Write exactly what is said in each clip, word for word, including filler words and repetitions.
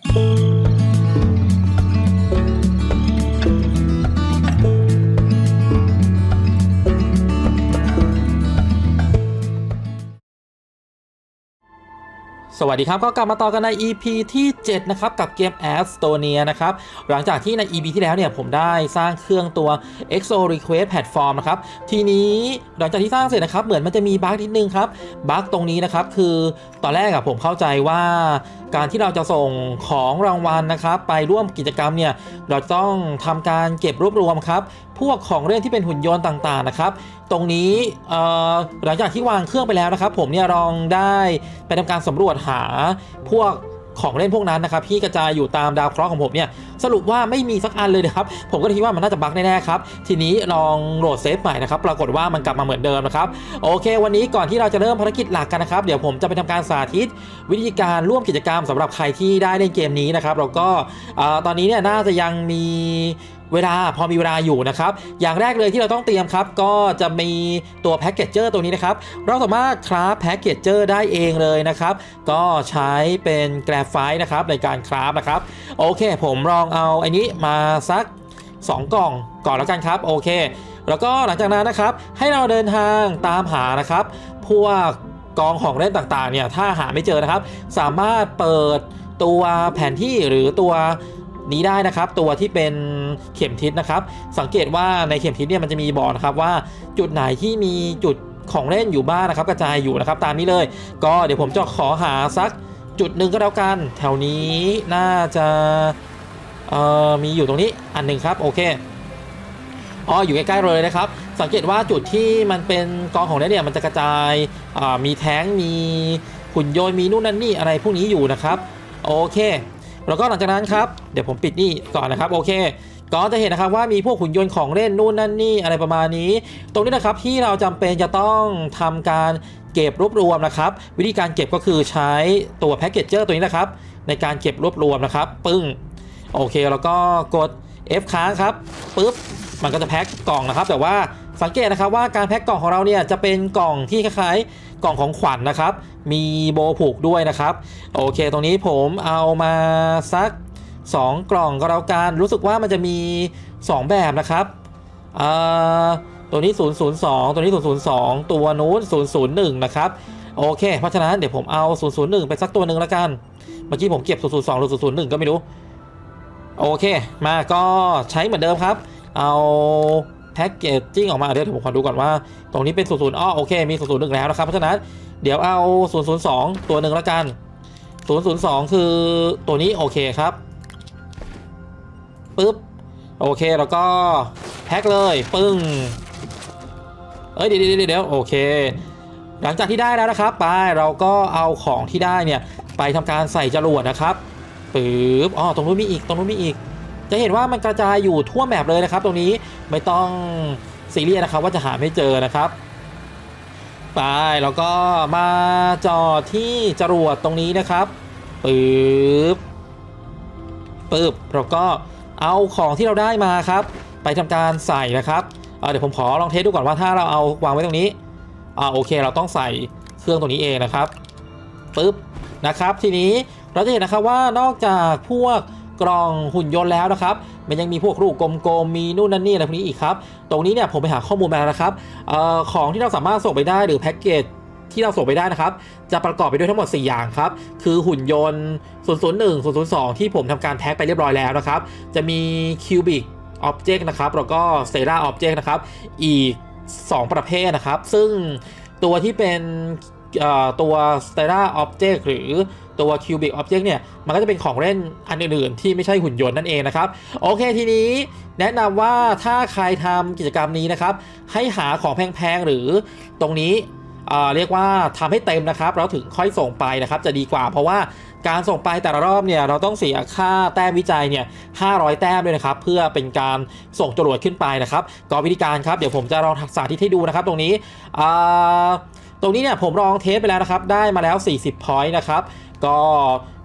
สวัสดีครับก็กลับมาต่อกันใน อี พี ที่เจ็ดนะครับกับเกม Astonia นะครับหลังจากที่ใน อี พี ที่แล้วเนี่ยผมได้สร้างเครื่องตัว Exo Request Platform นะครับทีนี้หลังจากที่สร้างเสร็จนะครับเหมือนมันจะมีบั๊กนิดนึงครับบั๊กตรงนี้นะครับคือตอนแรกอะผมเข้าใจว่าการที่เราจะส่งของรางวัลนะครับไปร่วมกิจกรรมเนี่ยเราต้องทำการเก็บรวบรวมครับพวกของเล่นที่เป็นหุ่นยนต์ต่างๆนะครับตรงนี้หลังจากที่วางเครื่องไปแล้วนะครับผมเนี่ยลองได้ไปทำการสำรวจหาพวกของเล่นพวกนั้นนะครับที่กระจายอยู่ตามดาวเคราะห์ของผมเนี่ยสรุปว่าไม่มีสักอันเลยนะครับผมก็คิดว่ามันน่าจะบั๊กแน่ๆครับทีนี้ลองโหลดเซฟใหม่นะครับปรากฏว่ามันกลับมาเหมือนเดิมนะครับโอเควันนี้ก่อนที่เราจะเริ่มภารกิจหลักกันนะครับเดี๋ยวผมจะไปทำการสาธิตวิธีการร่วมกิจกรรมสำหรับใครที่ได้เล่นเกมนี้นะครับแล้วก็ตอนนี้เนี่ยน่าจะยังมีเวลาพอมีเวลาอยู่นะครับอย่างแรกเลยที่เราต้องเตรียมครับก็จะมีตัวแพ็กเกจเจอร์ตัวนี้นะครับเราสามารถคราฟแพ็กเกจเจอร์ได้เองเลยนะครับก็ใช้เป็นแกรฟไฟต์นะครับในการคราฟนะครับโอเคผมลองเอาอันนี้มาสักสองกล่องก่อนแล้วกันครับโอเคแล้วก็หลังจากนั้นนะครับให้เราเดินทางตามหานะครับพวกกองของเล่นต่างๆเนี่ยถ้าหาไม่เจอนะครับสามารถเปิดตัวแผนที่หรือตัวนี้ได้นะครับตัวที่เป็นเข็มทิศนะครับสังเกตว่าในเข็มทิศเนี่ยมันจะมีบอกนะครับว่าจุดไหนที่มีจุดของเล่นอยู่บ้างนะครับกระจายอยู่นะครับตามนี้เลยก็เดี๋ยวผมจะขอหาสักจุดหนึ่งก็แล้วกันแถวนี้น่าจะเอ่อมีอยู่ตรงนี้อันหนึ่งครับโอเคอ๋ออยู่ใกล้ๆเลยนะครับสังเกตว่าจุดที่มันเป็นกองของเล่นเนี่ยมันจะกระจายมีแท้งมีหุ่นยนต์มีนู่นนั่นนี่อะไรพวกนี้อยู่นะครับโอเคแล้วก็หลังจากนั้นครับเดี๋ยวผมปิดนี่ก่อนนะครับโอเคก็จะเห็นนะครับว่ามีพวกหุ่นยนต์ของเล่นนู่นนั่นนี่อะไรประมาณนี้ตรงนี้นะครับที่เราจำเป็นจะต้องทำการเก็บรวบรวมนะครับวิธีการเก็บก็คือใช้ตัวแพ็กเกจเจอร์ตัวนี้นะครับในการเก็บรวบรวมนะครับปึ้งโอเคแล้วก็กด F ค้างครับปึ๊บมันก็จะแพ็คกล่องนะครับแต่ว่าสังเกตนะครับว่าการแพ็คกล่องของเราเนี่ยจะเป็นกล่องที่คล้ายๆกล่องของขวัญ น, นะครับมีโบผูกด้วยนะครับโอเคตรงนี้ผมเอามาสักสองกล่องก็แล้วกันรู้สึกว่ามันจะมีสองแบบนะครับตัวนี้ศูนย์ ศูนย์ สองตัวนี้ศูนย์ ศูนย์ สองตัวนู้นศูนย์ ศูนย์ หนึ่งนะครับโอเคเพราะฉะนั้นเดี๋ยวผมเอาศูนย์ ศูนย์ หนึ่งไปสักตัวหนึ่งแล้วกันเมื่อกี้ผมเก็บศูนย์ ศูนย์ สองหรือศูนย์ ศูนย์ หนึ่งก็ไม่รู้โอเคมาก็ใช้เหมือนเดิมครับเอาแพ็กเกจจิ้งออกมาเดี๋ยวผมขอดูก่อนว่าตรงนี้เป็นศูนย์ ศูนย์อ้อโอเคมีศูนย์ ศูนย์ หนึ่งแล้วนะครับเพราะฉะนั้นเดี๋ยวเอาศูนย์ ศูนย์ สองตัวหนึ่งแล้วกันศูนย์ ศูนย์ สองคือตัวนี้โอเคครับปึ๊บโอเคแล้วก็แพ็คเลยปึ้งเอ้ยเดี๋ยวเดี๋ยวเดี๋ยวโอเคหลังจากที่ได้แล้วนะครับไปเราก็เอาของที่ได้เนี่ยไปทำการใส่จรวดนะครับปึ๊บอ๋อตรงนู้นมีอีกตรงนู้นมีอีกจะเห็นว่ามันกระจายอยู่ทั่วแมปเลยนะครับตรงนี้ไม่ต้องซีเรียสนะครับว่าจะหาไม่เจอนะครับไปแล้วก็มาจอดที่จรวดตรงนี้นะครับปึ๊บปึ๊บแล้วก็เอาของที่เราได้มาครับไปทำการใส่นะครับเดี๋ยวผมขอลองเทสดูก่อนว่าถ้าเราเอาวางไว้ตรงนี้อ่าโอเคเราต้องใส่เครื่องตรงนี้เองนะครับปึ๊บนะครับทีนี้เราจะเห็นนะครับว่านอกจากพวกกล่องหุ่นยนต์แล้วนะครับมันยังมีพวกลูกกลมๆมีนู่นนั่นนี่อะไรพวกนี้อีกครับตรงนี้เนี่ยผมไปหาข้อมูลมาแล้วนะครับเอ่อของที่เราสามารถส่งไปได้หรือแพ็กเกจที่เราส่งไปได้นะครับจะประกอบไปด้วยทั้งหมดสี่อย่างครับคือหุ่นยนต์ศูนย์ ศูนย์ หนึ่ง ศูนย์ ศูนย์ สองที่ผมทำการแพ็กไปเรียบร้อยแล้วนะครับจะมี Cubic Object นะครับแล้วก็ Stellar Object นะครับอีกสองประเภทนะครับซึ่งตัวที่เป็นตัว Stellar Object หรือตัว Cubic Object เนี่ยมันก็จะเป็นของเล่นอันอื่นๆที่ไม่ใช่หุ่นยนต์นั่นเองนะครับโอเคทีนี้แนะนำว่าถ้าใครทำกิจกรรมนี้นะครับให้หาของแพงๆหรือตรงนี้เรียกว่าทำให้เต็มนะครับแล้วถึงค่อยส่งไปนะครับจะดีกว่าเพราะว่าการส่งไปแต่ละรอบเนี่ยเราต้องเสียค่าแต้มวิจัยเนี่ยห้าร้อยแต้มด้วยนะครับเพื่อเป็นการส่งจรวดขึ้นไปนะครับก็วิธีการครับเดี๋ยวผมจะลองทักษะที่ให้ดูนะครับตรงนี้ตรงนี้เนี่ยผมลองเทสไปแล้วนะครับได้มาแล้วสี่สิบ พอยต์นะครับก็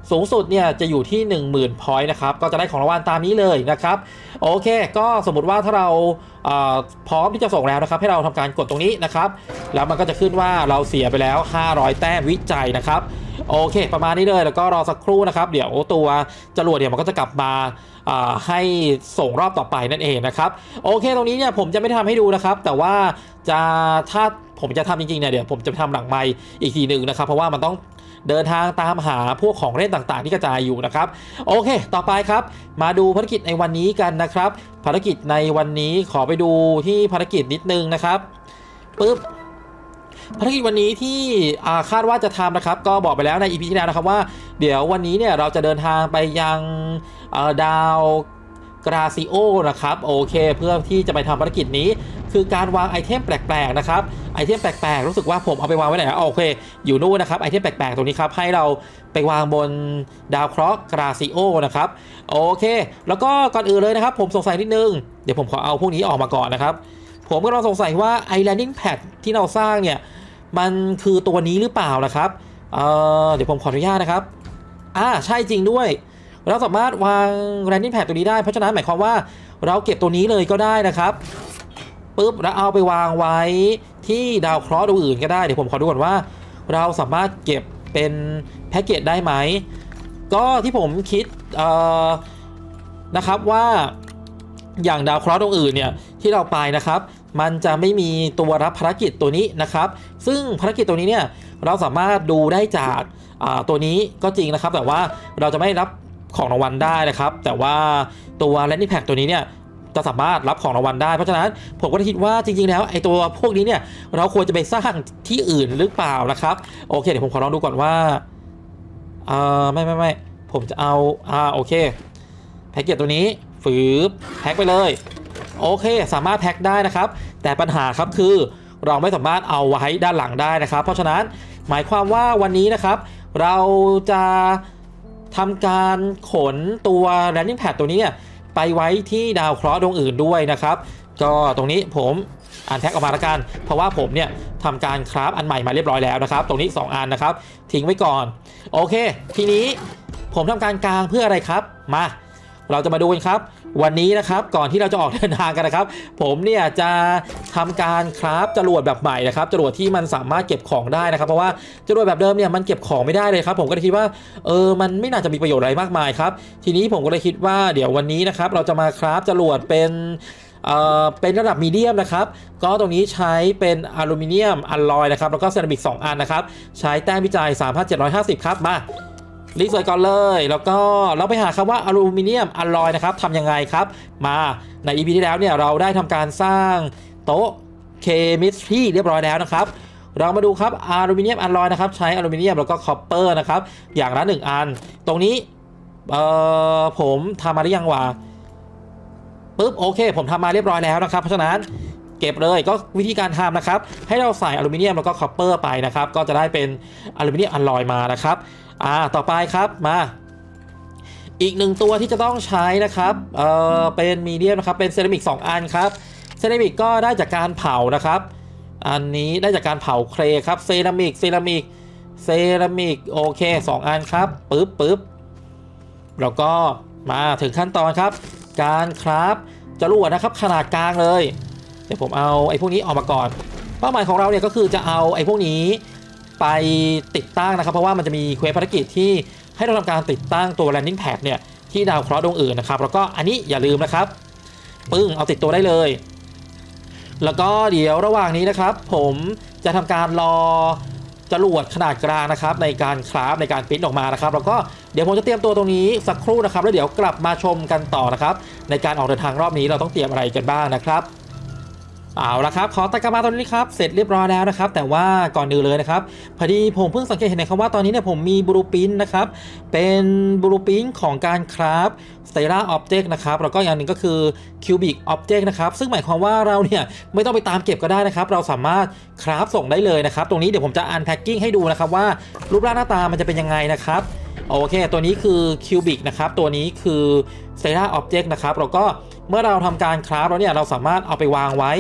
สูงสุดเนี่ยจะอยู่ที่ หนึ่งหมื่น พอยต์นะครับก็จะได้ของรางวัลตามนี้เลยนะครับโอเคก็สมมติว่าถ้าเราพร้อมที่จะส่งแล้วนะครับให้เราทำการกดตรงนี้นะครับแล้วมันก็จะขึ้นว่าเราเสียไปแล้วห้าร้อยแต้มวิจัยนะครับโอเคประมาณนี้เลยแล้วก็รอสักครู่นะครับเดี๋ยวตัวจรวดเนี่ยมันก็จะกลับมาให้ส่งรอบต่อไปนั่นเองนะครับโอเคตรงนี้เนี่ยผมจะไม่ทำให้ดูนะครับแต่ว่าจะถ้าผมจะทำจริงๆเนี่ยเดี๋ยวผมจะทำหลังไมค์อีกทีหนึ่งนะครับเพราะว่ามันต้องเดินทางตามหาพวกของเล่นต่างๆที่กระจายอยู่นะครับโอเคต่อไปครับมาดูภารกิจในวันนี้กันนะครับภารกิจในวันนี้ขอไปดูที่ภารกิจนิดนึงนะครับปึ๊บภารกิจวันนี้ที่คาดว่าจะทำนะครับก็บอกไปแล้วใน อี พี ที่แล้วนะครับว่าเดี๋ยววันนี้เนี่ยเราจะเดินทางไปยังดาวกราซิโอนะครับโอเคเพื่อที่จะไปทำภารกิจนี้คือการวางไอเทมแปลกๆนะครับไอเทมแปลกๆรู้สึกว่าผมเอาไปวางไว้ไหนโอเคอยู่นู่นนะครับไอเทมแปลกๆตรงนี้ครับให้เราไปวางบนดาวเคราะห์กราซิโอนะครับโอเคแล้วก็ก่อนอื่นเลยนะครับผมสงสัยนิดนึงเดี๋ยวผมขอเอาพวกนี้ออกมาก่อนนะครับผมก็ต้องสงสัยว่าไอแลนดิ้งแพดที่เราสร้างเนี่ยมันคือตัวนี้หรือเปล่านะครับเอ่อเดี๋ยวผมขออนุญาตนะครับอ่าใช่จริงด้วยเราสามารถวาง landing pad ตัวนี้ได้เพราะฉะนั้นหมายความว่าเราเก็บตัวนี้เลยก็ได้นะครับปุ๊บแล้วเอาไปวางไว้ที่ดาวเคราะห์ดวงอื่นก็ได้เดี๋ยวผมขอดูก่อนว่าเราสามารถเก็บเป็นแพ็กเกจได้ไหมก็ที่ผมคิดนะครับว่าอย่างดาวเคราะห์ดวงอื่นเนี่ยที่เราไปนะครับมันจะไม่มีตัวรับภารกิจตัวนี้นะครับซึ่งภารกิจตัวนี้เนี่ยเราสามารถดูได้จากตัวนี้ก็จริงนะครับแต่ว่าเราจะไม่รับของรางวัลได้นะครับแต่ว่าตัว landing pad ตัวนี้เนี่ยจะสามารถรับของรางวัลได้เพราะฉะนั้นผมก็คิดว่าจริงๆแล้วไอ้ตัวพวกนี้เนี่ยเราควรจะไปสร้างที่อื่นหรือเปล่านะครับโอเคเดี๋ยวผมขอลองดูก่อนว่าอ่าไม่ไม่ไม่ผมจะเอาอ่าโอเคแพ็กเกจตัวนี้ฝืบแพ็กไปเลยโอเคสามารถแพ็กได้นะครับแต่ปัญหาครับคือเราไม่สามารถเอาไว้ด้านหลังได้นะครับเพราะฉะนั้นหมายความว่าวันนี้นะครับเราจะทำการขนตัว landing pad ตัวนี้เนี่ยไปไว้ที่ดาวเคราะห์ดวงอื่นด้วยนะครับก็ตรงนี้ผมอ่านแท็กออกมาละกันเพราะว่าผมเนี่ยทำการคราฟอันใหม่มาเรียบร้อยแล้วนะครับตรงนี้สองอันนะครับทิ้งไว้ก่อนโอเคทีนี้ผมทำการกางเพื่ออะไรครับมาเราจะมาดูกันครับวันนี้นะครับก่อนที่เราจะออกเดินทางกันนะครับผมเนี่ยจะทำการคราฟจรวดแบบใหม่นะครับจรวดที่มันสามารถเก็บของได้นะครับเพราะว่าจรวดแบบเดิมเนี่ยมันเก็บของไม่ได้เลยครับผมก็เลยคิดว่าเออมันไม่น่าจะมีประโยชน์อะไรมากมายครับทีนี้ผมก็เลยคิดว่าเดี๋ยววันนี้นะครับเราจะมาคราฟจรวดเป็นเอ่อเป็นระดับมีเดียมนะครับก็ตรงนี้ใช้เป็นอลูมิเนียมอลลอยนะครับแล้วก็เซรามิกสองอันนะครับใช้แต้มวิจัย สามพันเจ็ดร้อยห้าสิบ ครับมารีเสิร์ชก่อนเลยแล้วก็เราไปหาคำว่าอลูมิเนียมอลลอยนะครับทำยังไงครับมาใน อี พี ที่แล้วเนี่ยเราได้ทำการสร้างโต๊ะเคมิสทรีเรียบร้อยแล้วนะครับเรามาดูครับอลูมิเนียมอลลอยนะครับใช้อลูมิเนียมแล้วก็คอปเปอร์นะครับอย่างละหนึ่งอันตรงนี้เอ่อผมทำมาได้ยังวะปุ๊บโอเคผมทำมาเรียบร้อยแล้วนะครับเพราะฉะนั้นเก็บเลยก็วิธีการทำนะครับให้เราใส่อลูมิเนียมแล้วก็คอปเปอร์ไปนะครับก็จะได้เป็นอลูมิเนียมอลลอยมานะครับอ่าต่อไปครับมาอีกหนึ่งตัวที่จะต้องใช้นะครับเอ่อเป็นมีเดียมนะครับเป็นเซรามิกสองอันครับเซรามิกก็ได้จากการเผานะครับอันนี้ได้จากการเผาเคลครับเซรามิกเซรามิกเซรามิกโอเคสองอันครับปึ๊บปึ๊บแล้วก็มาถึงขั้นตอนครับการคราฟจรวดนะครับขนาดกลางเลยเดี๋ยวผมเอาไอ้พวกนี้ออกมาก่อนเป้าหมายของเราเนี่ยก็คือจะเอาไอ้พวกนี้ไปติดตั้งนะครับเพราะว่ามันจะมีเควสภารกิจที่ให้เราทำการติดตั้งตัว landing pad เนี่ยที่ดาวเคราะห์ดวงอื่นนะครับแล้วก็อันนี้อย่าลืมนะครับปึ้งเอาติดตัวได้เลยแล้วก็เดี๋ยวระหว่างนี้นะครับผมจะทำการรอจรวดขนาดกลางนะครับในการคราฟในการปริ้นออกมานะครับแล้วก็เดี๋ยวผมจะเตรียมตัวตรงนี้สักครู่นะครับแล้วเดี๋ยวกลับมาชมกันต่อนะครับในการออกเดินทางรอบนี้เราต้องเตรียมอะไรกันบ้างนะครับเอาละครับขอตะกร้ามาตอนนี้ครับเสร็จเรียบร้อยแล้วนะครับแต่ว่าก่อนอื่นเลยนะครับพอดีผมเพิ่งสังเกตเห็นนะครับว่าตอนนี้เนี่ยผมมีบลูพรินท์นะครับเป็นบลูพรินท์ของการคราฟสเตลล่าออบเจกต์นะครับแล้วก็อย่างหนึ่งก็คือคิวบิกออบเจกต์นะครับซึ่งหมายความว่าเราเนี่ยไม่ต้องไปตามเก็บก็ได้นะครับเราสามารถคราฟส่งได้เลยนะครับตรงนี้เดี๋ยวผมจะอันแพ็คกิ้งให้ดูนะครับว่ารูปร่างหน้าตามันจะเป็นยังไงนะครับโอเคตัวนี้คือคิวบิกนะครับตัวนี้คือ Stellar Object นะครับแล้วก็เมื่อเราทำการคราฟแล้วเนี่ยเราสามารถเอาไปวางไว้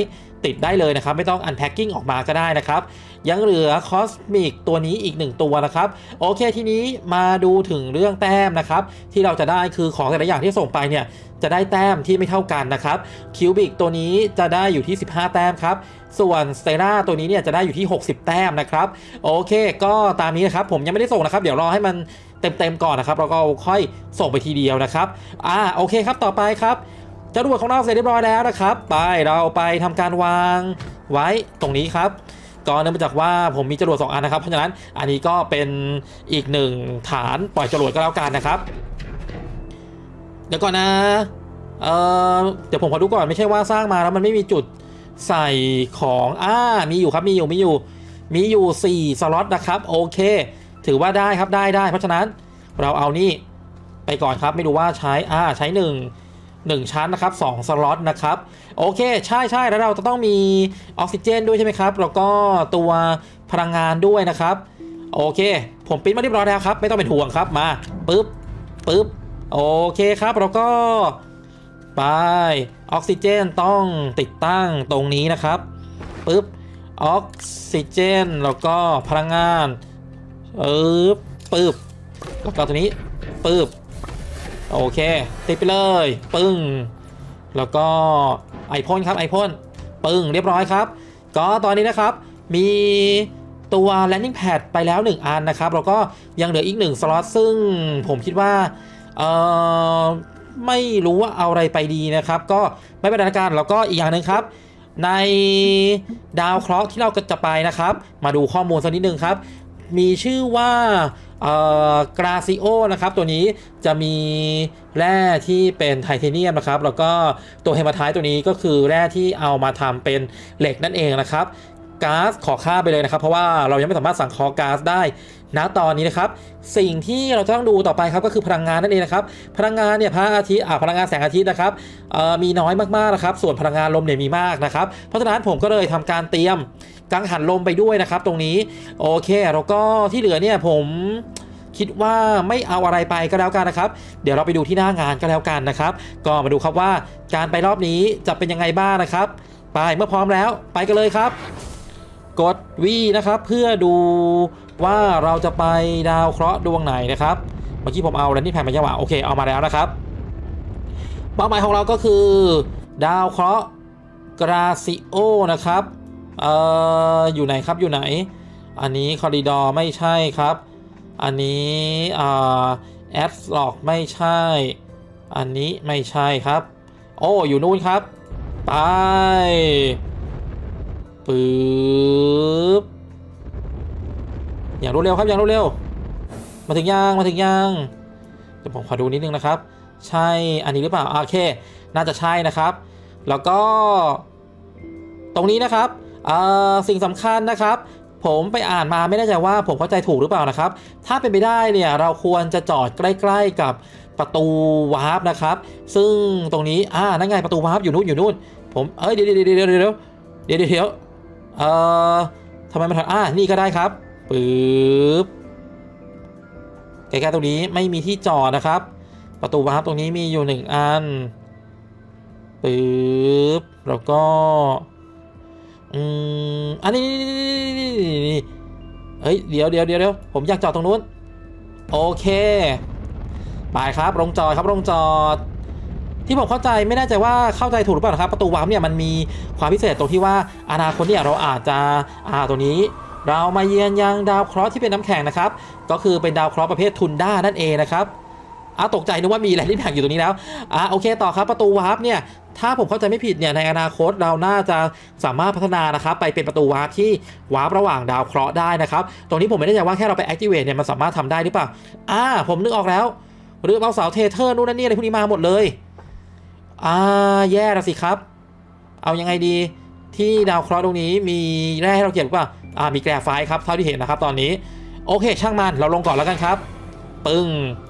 ติดได้เลยนะครับไม่ต้อง unpacking ออกมาก็ได้นะครับยังเหลือคอสมิกตัวนี้อีกหนึ่งตัวนะครับโอเคทีนี้มาดูถึงเรื่องแต้มนะครับที่เราจะได้คือของแต่ละอย่างที่ส่งไปเนี่ยจะได้แต้มที่ไม่เท่ากันนะครับคิวบิกตัวนี้จะได้อยู่ที่สิบห้าแต้มครับส่วนสเตล่าตัวนี้เนี่ยจะได้อยู่ที่หกสิบแต้มนะครับโอเคก็ตามนี้นะครับผมยังไม่ได้ส่งนะครับเดี๋ยวรอให้มันเต็มๆก่อนนะครับเราก็ค่อยส่งไปทีเดียวนะครับอ่าโอเคครับต่อไปครับจรวดของเราเสร็จเรียบร้อยแล้วนะครับไปเราไปทำการวางไว้ตรงนี้ครับก็เนื่องมาจากว่าผมมีจรวดสองอันนะครับเพราะฉะนั้นอันนี้ก็เป็นอีกหนึ่งฐานปล่อยจรวดก็แล้วกันนะครับเดี๋ยวก่อนนะเออเดี๋ยวผมขอดูก่อนไม่ใช่ว่าสร้างมาแล้วมันไม่มีจุดใส่ของอ่ามีอยู่ครับมีอยู่มีอยู่มีอยู่สี่สล็อตนะครับโอเคถือว่าได้ครับได้ได้เพราะฉะนั้นเราเอานี่ไปก่อนครับไม่รู้ว่าใช้อ่าใช้หนึ่ง หนึ่งชั้นนะครับสองสล็อตนะครับโอเคใช่ใช่แล้วเราจะต้องมีออกซิเจนด้วยใช่ไหมครับแล้วก็ตัวพลังงานด้วยนะครับโอเคผมปริ้นมาเรียบร้อยแล้วครับไม่ต้องเป็นห่วงครับมาปึ๊บปึ๊บโอเคครับแล้วก็ไปออกซิเจนต้องติดตั้งตรงนี้นะครับปึ๊บออกซิเจนแล้วก็พลังงานปึ๊บปึ๊บแล้วก็ตัวนี้ปึ๊บโอเคติดไปเลยปึ้งแล้วก็ไอพ่นครับไอพ่นปึ้งเรียบร้อยครับก็ตอนนี้นะครับมีตัว landing pad ไปแล้วหนึ่งอันนะครับแล้วก็ยังเหลืออีกหนึ่งสล็อตซึ่งผมคิดว่าเออไม่รู้ว่าเอาอะไรไปดีนะครับก็ไม่เป็นไรกันแล้วก็อีกอย่างหนึ่งครับในดาวเคราะห์ที่เราจะไปนะครับมาดูข้อมูลสักนิดนึงครับมีชื่อว่ากราซิโอนะครับตัวนี้จะมีแร่ที่เป็นไทเทเนียมนะครับแล้วก็ตัวเฮมาไทต์ตัวนี้ก็คือแร่ที่เอามาทำเป็นเหล็กนั่นเองนะครับก๊าซขอค่าไปเลยนะครับเพราะว่าเรายังไม่สามารถสั่งคอก๊าซได้ณตอนนี้นะครับสิ่งที่เราต้องดูต่อไปครับก็คือพลังงานนั่นเองนะครับพลังงานเนี่ยพระอาทิตย์อ่าพลังงานแสงอาทิตย์นะครับมีน้อยมากๆนะครับส่วนพลังงานลมเนี่ยมีมากนะครับเพราะฉะนั้นผมก็เลยทำการเตรียมกังหันลมไปด้วยนะครับตรงนี้โอเคแล้วก็ที่เหลือเนี่ยผมคิดว่าไม่เอาอะไรไปก็แล้วกันนะครับเดี๋ยวเราไปดูที่หน้างานก็แล้วกันนะครับก็มาดูครับว่าการไปรอบนี้จะเป็นยังไงบ้างนะครับไปเมื่อพร้อมแล้วไปกันเลยครับกด V นะครับเพื่อดูว่าเราจะไปดาวเคราะห์ดวงไหนนะครับเมื่อกี้ผมเอาแลนดิ้งแพดมายังหวะโอเคเอามาแล้วนะครับเป้าหมายของเราก็คือดาวเคราะห์กราซิโอนะครับเอ่ออยู่ไหนครับอยู่ไหนอันนี้คอริดอร์ไม่ใช่ครับอันนี้อ่าแอดล็อกไม่ใช่อันนี้ไม่ใช่ครับโอ้อยู่นู่นครับไปปึ๊บอย่างรวดเร็วครับอย่างรวดเร็วมาถึงยังมาถึงยังเดี๋ยวผมขอดูนิดนึงนะครับใช่อันนี้หรือเปล่าโอเคน่าจะใช่นะครับแล้วก็ตรงนี้นะครับสิ่งสำคัญนะครับผมไปอ่านมาไม่แน่ใจว่าผมเข้าใจถูกหรือเปล่านะครับถ้าเป็นไปได้เนี่ยเราควรจะจอดใกล้ๆกับประตูวาร์ปนะครับซึ่งตรงนี้อ่านั่นไงประตูวาร์ปอยู่นู่นอยู่นู่นผมเอ้ยเดี๋ยวเดี๋ยวเดี๋ยวเดี๋ยวเดี๋ยวเดี๋ยวเดี๋ยวเอ่อทำไมมันอ่านี่ก็ได้ครับปึ๊บใกล้ๆตรงนี้ไม่มีที่จอดนะครับประตูวาร์ปตรงนี้มีอยู่หนึ่งอันปึ๊บแล้วก็อืมอันนี้นี่เฮ้ยเดี๋ยวเดี๋ยวเดี๋ยวเดี๋ยวผมอยากจอดตรงนู้นโอเคไปครับลงจอดครับลงจอดที่ผมเข้าใจไม่แน่ใจว่าเข้าใจถูกหรือเปล่านะครับประตูวาร์ปเนี่ยมันมีความพิเศษตรงที่ว่าอนาคตเนี่ยเราอาจจะอ่าตัวนี้เรามาเยือนยังดาวเคราะห์ที่เป็นน้ำแข็งนะครับก็คือเป็นดาวเคราะห์ประเภททุนด้านั่นเองนะครับอ้าตกใจนึกว่ามีแลนดิ้งแพดอยู่ตรงนี้แล้วอ่าโอเคต่อครับประตูวาร์ปเนี่ยถ้าผมเข้าใจไม่ผิดเนี่ยในอนาคตเราน่าจะสามารถพัฒนานะครับไปเป็นประตูวาร์ปที่วาร์ประหว่างดาวเคราะห์ได้นะครับตรงนี้ผมไม่แน่ใจว่าแค่เราไป activate เนี่ยมันสามารถทำได้หรือเปล่าอ่าผมนึกออกแล้วหรือเอาเสาเทเทอร์นู่นนั่นนี่อะไรพวกนี้มาหมดเลยอ่าแย่แล้วสิครับเอายังไงดีที่ดาวเคราะห์ตรงนี้มีแร่ให้เราเก็บหรือเปล่าอ่ามีแกรไฟต์ครับเท่าที่เห็นนะครับตอนนี้โอเคช่างมันเราลงก่อนแล้วกันครับปึ้ง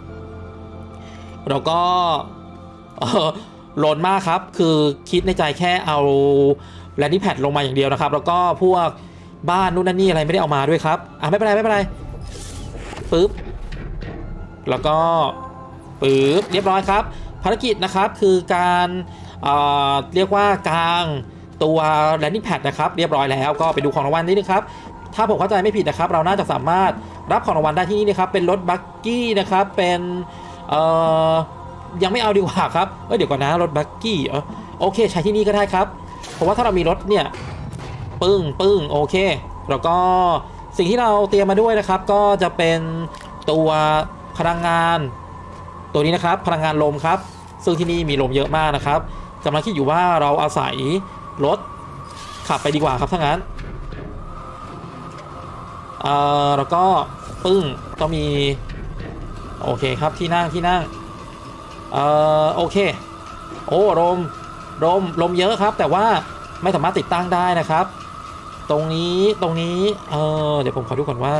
แล้วก็โหลดมากครับคือคิดในใจแค่เอาแลนดิ้งแพดลงมาอย่างเดียวนะครับแล้วก็พวกบ้านนู่นนั่นนี่อะไรไม่ได้เอามาด้วยครับอ่ะไม่เป็นไรไม่เป็นไรปึ๊บแล้วก็ปึ๊บเรียบร้อยครับภารกิจนะครับคือการ เอ่อ เรียกว่ากางตัว landing pad นะครับเรียบร้อยแล้วก็ไปดูของรางวัลนิดนึงครับถ้าผมเข้าใจไม่ผิดนะครับเราน่าจะสามารถรับของรางวัลได้ที่นี่นะครับเป็นรถบักกี้นะครับเป็นเอ่อยังไม่เอาดีกว่าครับเอ้ยเดี๋ยวก่อนนะรถบักกี้เออโอเคใช้ที่นี่ก็ได้ครับเพราะว่าถ้าเรามีรถเนี่ยปึ้งปึ้งโอเคแล้วก็สิ่งที่เราเตรียมมาด้วยนะครับก็จะเป็นตัวพลังงานตัวนี้นะครับพลังงานลมครับซึ่งที่นี่มีลมเยอะมากนะครับกำลังคิดอยู่ว่าเราอาศัยรถขับไปดีกว่าครับถ้างั้นเอ่อแล้วก็ปึ้งต้องมีโอเคครับที่นั่งที่นั่งเอ่อโอเคโอ้ลมลมลมเยอะครับแต่ว่าไม่สามารถติดตั้งได้นะครับตรงนี้ตรงนี้เออเดี๋ยวผมขอดูก่อนว่า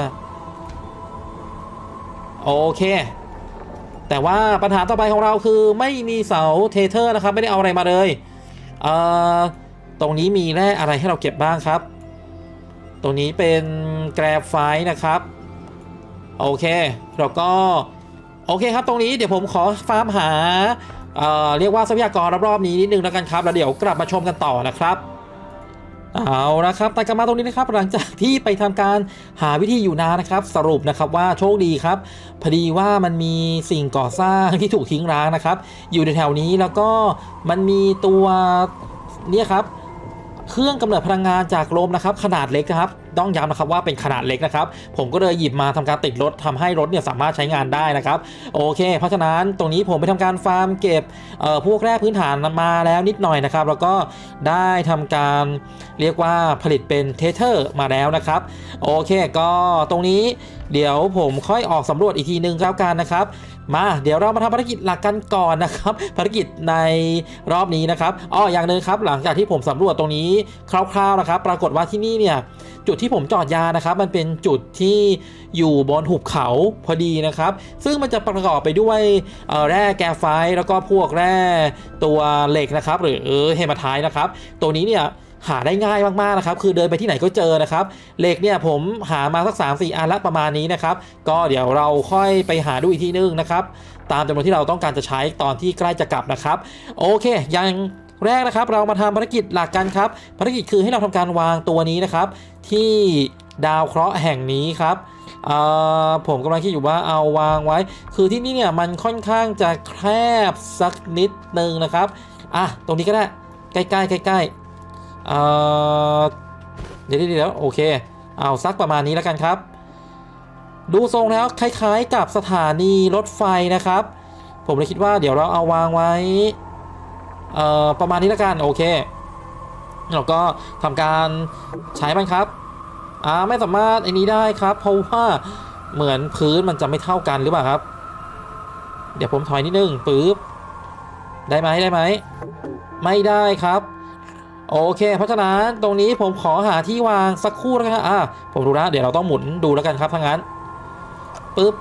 โอเคแต่ว่าปัญหาต่อไปของเราคือไม่มีเสาเทเทอร์นะครับไม่ได้เอาอะไรมาเลยเอ่อตรงนี้มีแร่อะไรให้เราเก็บบ้างครับตรงนี้เป็นแกรไฟต์นะครับโอเคแล้วก็โอเคครับตรงนี้เดี๋ยวผมขอฟาร์มหาเอ่อเรียกว่าทรัพยากรรอบๆนี้นิดนึงแล้วกันครับแล้วเดี๋ยวกลับมาชมกันต่อนะครับเอาละครับแต่กลับมาตรงนี้นะครับหลังจากที่ไปทำการหาวิธีอยู่นานนะครับสรุปนะครับว่าโชคดีครับพอดีว่ามันมีสิ่งก่อสร้างที่ถูกทิ้งร้างนะครับอยู่ในแถวนี้แล้วก็มันมีตัวเนี่ยครับเครื่องกำเนิดพลังงานจากลมนะครับขนาดเล็กนะครับต้องย้ำนะครับว่าเป็นขนาดเล็กนะครับผมก็เลยหยิบมาทำการติดรถทำให้รถเนี่ยสามารถใช้งานได้นะครับโอเคเพราะฉะนั้นตรงนี้ผมไปทำการฟาร์มเก็บเอ่อพวกแร่พื้นฐานมาแล้วนิดหน่อยนะครับแล้วก็ได้ทำการเรียกว่าผลิตเป็นเทเทอร์มาแล้วนะครับโอเคก็ตรงนี้เดี๋ยวผมค่อยออกสำรวจอีกทีนึงแล้วกันนะครับมาเดี๋ยวเรามาทำภารกิจหลักกันก่อนนะครับภารกิจในรอบนี้นะครับอ้ออย่างหนึ่งครับหลังจากที่ผมสำรวจตรงนี้คร่าวๆนะครับปรากฏว่าที่นี่เนี่ยจุดที่ผมจอดยานะครับมันเป็นจุดที่อยู่บนหุบเขาพอดีนะครับซึ่งมันจะประกอบไปด้วยแร่แกรไฟต์แล้วก็พวกแร่ตัวเหล็กนะครับหรือเฮมาไทต์นะครับตัวนี้เนี่ยหาได้ง่ายมากๆนะครับคือเดินไปที่ไหนก็เจอนะครับเหล็กเนี่ยผมหามาสัก สามสี่ อันละประมาณนี้นะครับก็เดี๋ยวเราค่อยไปหาดูอีกทีนึงนะครับตามจำนวนที่เราต้องการจะใช้ตอนที่ใกล้จะกลับนะครับโอเคอย่างแรกนะครับเรามาทำภารกิจหลักกันครับภารกิจคือให้เราทำการวางตัวนี้นะครับที่ดาวเคราะห์แห่งนี้ครับผมกำลังคิดอยู่ว่าเอาวางไว้คือที่นี่เนี่ยมันค่อนข้างจะแคบสักนิดนึงนะครับอ่ะตรงนี้ก็ได้ใกล้ๆใกล้ๆเอ่อเดี๋ยวเดี๋ยวโอเคเอาสักประมาณนี้แล้วกันครับดูทรงแล้วคล้ายๆกับสถานีรถไฟนะครับผมเลยคิดว่าเดี๋ยวเราเอาวางไว้เอ่อประมาณนี้แล้วกันโอเคแล้วก็ทำการใช้มันครับอ่าไม่สามารถไอ้นี้ได้ครับเพราะว่าเหมือนพื้นมันจะไม่เท่ากันหรือเปล่าครับเดี๋ยวผมถอยนิดนึงปึ๊บได้ไหมได้ไหมไม่ได้ครับโอเคเพราะฉะนั้นตรงนี้ผมขอหาที่วางสักครู่แล้วกันอ่าผมรู้แล้วเดี๋ยวเราต้องหมุนดูแล้วกันครับถ้างั้นปึ๊บ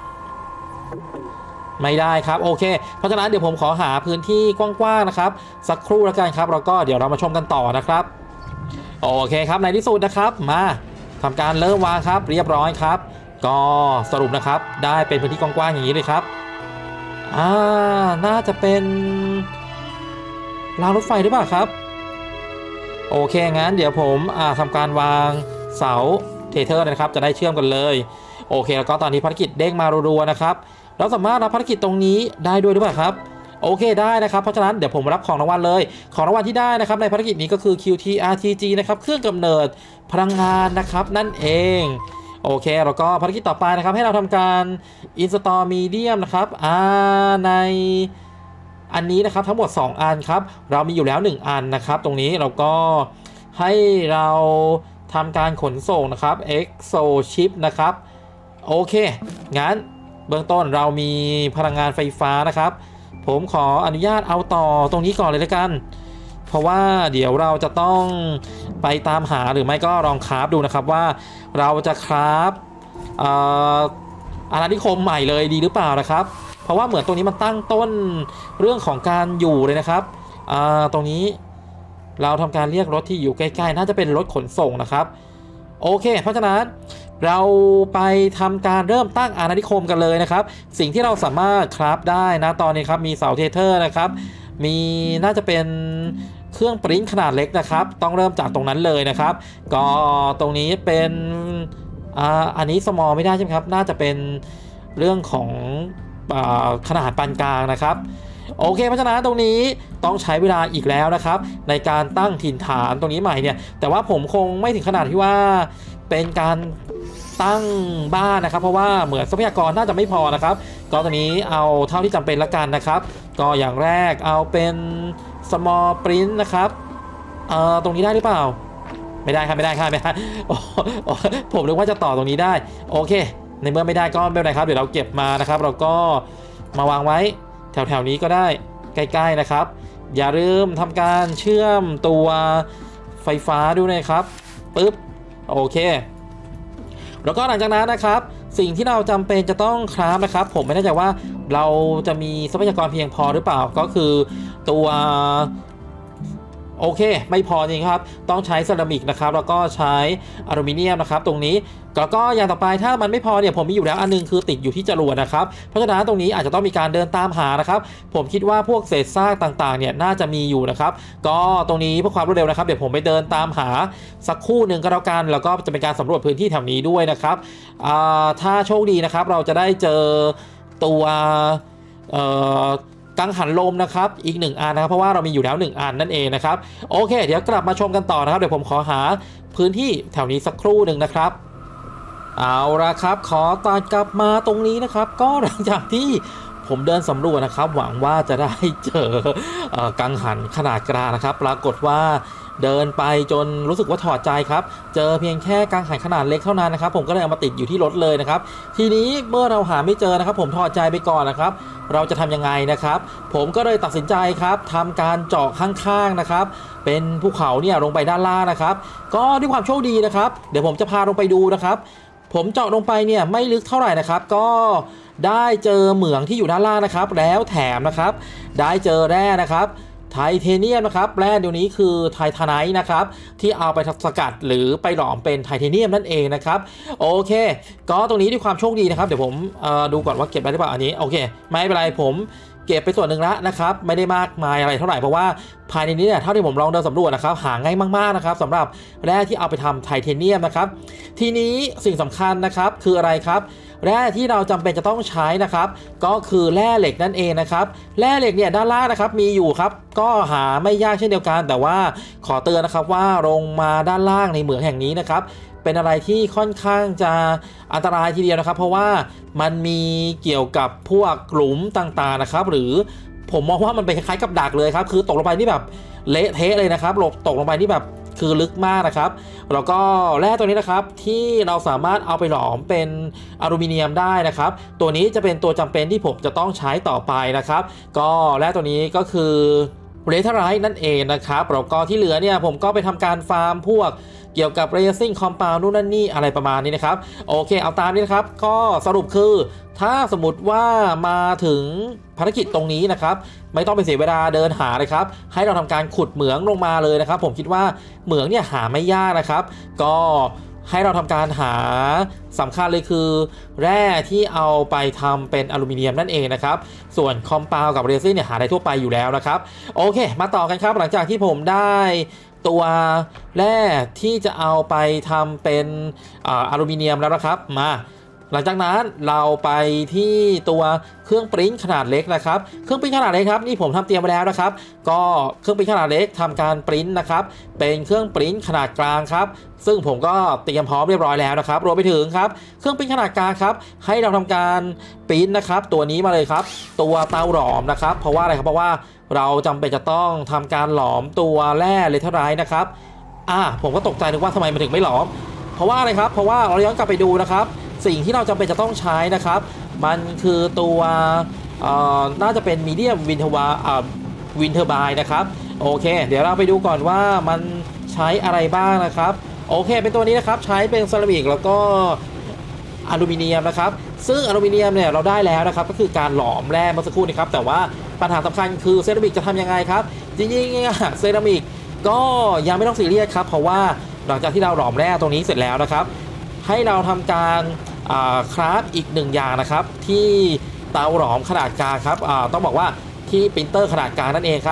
ไม่ได้ครับโอเคเพราะฉะนั้นเดี๋ยวผมขอหาพื้นที่กว้างๆนะครับสักครู่แล้วกันครับแล้วก็เดี๋ยวเรามาชมกันต่อนะครับโอเคครับในที่สุดนะครับมาทำการเริ่มวางครับเรียบร้อยครับก็สรุปนะครับได้เป็นพื้นที่กว้างๆอย่างนี้เลยครับอ่าน่าจะเป็นรางรถไฟหรือเปล่าครับโอเคงั้นเดี๋ยวผมอ่าทำการวางเสาเทเทอร์นะครับจะได้เชื่อมกันเลยโอเคแล้วก็ตอนนี้ภารกิจเด้งมารัวๆนะครับเราสามารถรับภารกิจตรงนี้ได้ด้วยหรือเปล่าครับโอเคได้นะครับเพราะฉะนั้นเดี๋ยวผมรับของรางวัลเลยของรางวัลที่ได้นะครับในภารกิจนี้ก็คือ คิว ที อาร์ ที จี นะครับเครื่องกำเนิดพลังงานนะครับนั่นเองโอเคแล้วก็ภารกิจต่อไปนะครับให้เราทำการ install medium นะครับอ่าในอันนี้นะครับทั้งหมดสองอันครับเรามีอยู่แล้วหนึ่งอันนะครับตรงนี้เราก็ให้เราทำการขนส่งนะครับ exo chip นะครับโอเคงั้นเบื้องต้นเรามีพลังงานไฟฟ้านะครับผมขออนุญาตเอาต่อตรงนี้ก่อนเลยละกันเพราะว่าเดี๋ยวเราจะต้องไปตามหาหรือไม่ก็ลองคราฟดูนะครับว่าเราจะคราฟอาณานิคมใหม่เลยดีหรือเปล่านะครับเพราะว่าเหมือนตรงนี้มันตั้งต้นเรื่องของการอยู่เลยนะครับตรงนี้เราทำการเรียกรถที่อยู่ใกล้ๆน่าจะเป็นรถขนส่งนะครับโอเคเพราะฉะนั้นเราไปทำการเริ่มตั้งอาณานิคมกันเลยนะครับสิ่งที่เราสามารถคราฟได้นะตอนนี้ครับมีเสาเทเทอร์นะครับมีน่าจะเป็นเครื่องปริ้นขนาดเล็กนะครับต้องเริ่มจากตรงนั้นเลยนะครับก็ตรงนี้เป็นอ่าอันนี้สมอลไม่ได้ใช่ไหมครับน่าจะเป็นเรื่องของอ่าขนาดปานกลางนะครับโอเคเพราะฉะนั้นตรงนี้ต้องใช้เวลาอีกแล้วนะครับในการตั้งถิ่นฐานตรงนี้ใหม่เนี่ยแต่ว่าผมคงไม่ถึงขนาดที่ว่าเป็นการตั้งบ้านนะครับเพราะว่าเหมือนทรัพยากรน่าจะไม่พอนะครับก็ตรงนี้เอาเท่าที่จำเป็นละกันนะครับก็อย่างแรกเอาเป็น small print นะครับเอ่อตรงนี้ได้หรือเปล่าไม่ได้ครับไม่ได้ครับไม่ได้ผมนึกว่าจะต่อตรงนี้ได้โอเคในเมื่อไม่ได้ก็ไม่เป็นไรครับเดี๋ยวเราเก็บมานะครับเราก็มาวางไว้แถวๆนี้ก็ได้ใกล้ๆนะครับอย่าลืมทำการเชื่อมตัวไฟฟ้าด้วยนะครับปึ๊บโอเคแล้วก็หลังจากนั้นนะครับสิ่งที่เราจำเป็นจะต้องคราฟนะครับผมไม่แน่ใจว่าเราจะมีทรัพยากรเพียงพอหรือเปล่าก็คือตัวโอเคไม่พอจริงครับต้องใช้เซรามิกนะครับแล้วก็ใช้อลูมิเนียมนะครับตรงนี้แล้วก็อย่างต่อไปถ้ามันไม่พอเนี่ยผมมีอยู่แล้วอันนึงคือติดอยู่ที่จรวดนะครับเพราะฉะนั้นตรงนี้อาจจะต้องมีการเดินตามหานะครับผมคิดว่าพวกเศษซากต่างๆเนี่ยน่าจะมีอยู่นะครับก็ตรงนี้เพื่อความรวดเร็วนะครับเดี๋ยวผมไปเดินตามหาสักครู่หนึ่งก็แล้วกันแล้วก็จะเป็นการสำรวจพื้นที่แถวนี้ด้วยนะครับถ้าโชคดีนะครับเราจะได้เจอตัวกังหันลมนะครับอีกหนึ่งอันนะครับเพราะว่าเรามีอยู่แล้วหนึ่งอันนั่นเองนะครับโอเคเดี๋ยวกลับมาชมกันต่อนะครับเดี๋ยวผมขอหาพื้นที่แถวนี้สักครู่หนึ่งนะครับเอาละครับขอตัดกลับมาตรงนี้นะครับก็หลังจากที่ผมเดินสำรวจนะครับหวังว่าจะได้เจอกังหันขนาดกลางนะครับปรากฏว่าเดินไปจนรู้สึกว่าถอดใจครับเจอเพียงแค่กังหันขนาดเล็กเท่านั้นนะครับผมก็เลยเอามาติดอยู่ที่รถเลยนะครับทีนี้เมื่อเราหาไม่เจอนะครับผมถอดใจไปก่อนนะครับเราจะทำยังไงนะครับผมก็เลยตัดสินใจครับทำการเจาะข้างๆนะครับเป็นภูเขาเนี่ยลงไปด้านล่างนะครับก็ด้วยความโชคดีนะครับเดี๋ยวผมจะพาลงไปดูนะครับผมเจาะลงไปเนี่ยไม่ลึกเท่าไหร่นะครับก็ได้เจอเหมืองที่อยู่ด้านล่างนะครับแล้วแถมนะครับได้เจอแร่นะครับไทเทเนียมนะครับแร่เดี๋ยวนี้คือไททาไนท์นะครับที่เอาไปสกัดหรือไปหลอมเป็นไทเทเนียมนั่นเองนะครับโอเคก็ตรงนี้ด้วยความโชคดีนะครับเดี๋ยวผมดูก่อนว่าเก็บได้หรือเปล่าอันนี้โอเคไม่เป็นไรผมเก็บไปส่วนหนึ่งแล้วนะครับไม่ได้มากมายอะไรเท่าไหร่เพราะว่าภายในนี้เนี่ยเท่าที่ผมลองเดินสำรวจนะครับหาง่ายมากๆนะครับสำหรับแร่ที่เอาไปทำไทเทเนียมนะครับทีนี้สิ่งสำคัญนะครับคืออะไรครับแร่ที่เราจำเป็นจะต้องใช้นะครับก็คือแร่เหล็กนั่นเองนะครับแร่เหล็กเนี่ยด้านล่างนะครับมีอยู่ครับก็หาไม่ยากเช่นเดียวกันแต่ว่าขอเตือนนะครับว่าลงมาด้านล่างในเหมืองแห่งนี้นะครับเป็นอะไรที่ค่อนข้างจะอันตรายทีเดียวนะครับเพราะว่ามันมีเกี่ยวกับพวกหลุมต่างๆนะครับหรือผมมองว่ามันเป็นคล้ายๆกับดักเลยครับคือตกลงไปนี่แบบเละเทะเลยนะครับหลบตกลงไปนี่แบบคือลึกมากนะครับแล้วก็แร่ตัวนี้นะครับที่เราสามารถเอาไปหลอมเป็นอลูมิเนียมได้นะครับตัวนี้จะเป็นตัวจำเป็นที่ผมจะต้องใช้ต่อไปนะครับก็แร่ตัวนี้ก็คือเรเทอไรท์นั่นเองนะครับแล้วก็ที่เหลือเนี่ยผมก็ไปทำการฟาร์มพวกเกี่ยวกับเรซิ่งคอมเพลนู่นนั่นนี่อะไรประมาณนี้นะครับโอเคเอาตามนี้นะครับก็สรุปคือถ้าสมมติว่ามาถึงภารกิจตรงนี้นะครับไม่ต้องไปเสียเวลาเดินหาเลยครับให้เราทำการขุดเหมืองลงมาเลยนะครับผมคิดว่าเหมืองเนี่ยหาไม่ยากนะครับก็ให้เราทำการหาสำคัญเลยคือแร่ที่เอาไปทำเป็นอลูมิเนียมนั่นเองนะครับส่วนคอมเพลกับเรซินเนี่ยหาได้ทั่วไปอยู่แล้วนะครับโอเคมาต่อกันครับหลังจากที่ผมได้ตัวแร่ที่จะเอาไปทำเป็นอลูมิเนียมแล้วนะครับมาหลังจากนั้นเราไปที่ตัวเครื่องปริ้นขนาดเล็กนะครับเครื่องปริ้นขนาดเล็กครับนี่ผมทำเตรียมไว้แล้วนะครับก็เครื่องปริ้นขนาดเล็กทำการปริ้นนะครับเป็นเครื่องปริ้นขนาดกลางครับซึ่งผมก็เตรียมพร้อมเรียบร้อยแล้วนะครับรวมไปถึงครับเครื่องปริ้นขนาดกลางครับให้เราทำการปริ้นนะครับตัวนี้มาเลยครับตัวเตาหลอมนะครับเพราะว่าอะไรครับเพราะว่าเราจำเป็นจะต้องทำการหลอมตัวแร่เลเทอไรท์นะครับอ่าผมก็ตกใจนึกว่าทำไมมันถึงไม่หลอมเพราะว่าอะไรครับเพราะว่าเราย้อนกลับไปดูนะครับสิ่งที่เราจำเป็นจะต้องใช้นะครับมันคือตัวน่าจะเป็นมีเดียมวินเทอร์วาวินเทอร์บายนะครับโอเคเดี๋ยวเราไปดูก่อนว่ามันใช้อะไรบ้างนะครับโอเคเป็นตัวนี้นะครับใช้เป็นเซรามิกแล้วก็อลูมิเนียมนะครับซึ่งอลูมิเนียมเนี่ยเราได้แล้วนะครับก็คือการหลอมแร่เมื่อสักครู่นี้ครับแต่ว่าปัญหาสำคัญคือเซรามิกจะทำยังไงครับจริงๆเซรามิกก็ยังไม่ต้องซีเรียสครับเพราะว่าหลังจากที่เราหลอมแร่ตรงนี้เสร็จแล้วนะครับให้เราทำการคราฟอีกหนึ่งอย่างนะครับที่เตาหลอมขนาดกลางครับต้องบอกว่าที่ปรินเตอร์ขนาดกลางนั่นเองครับ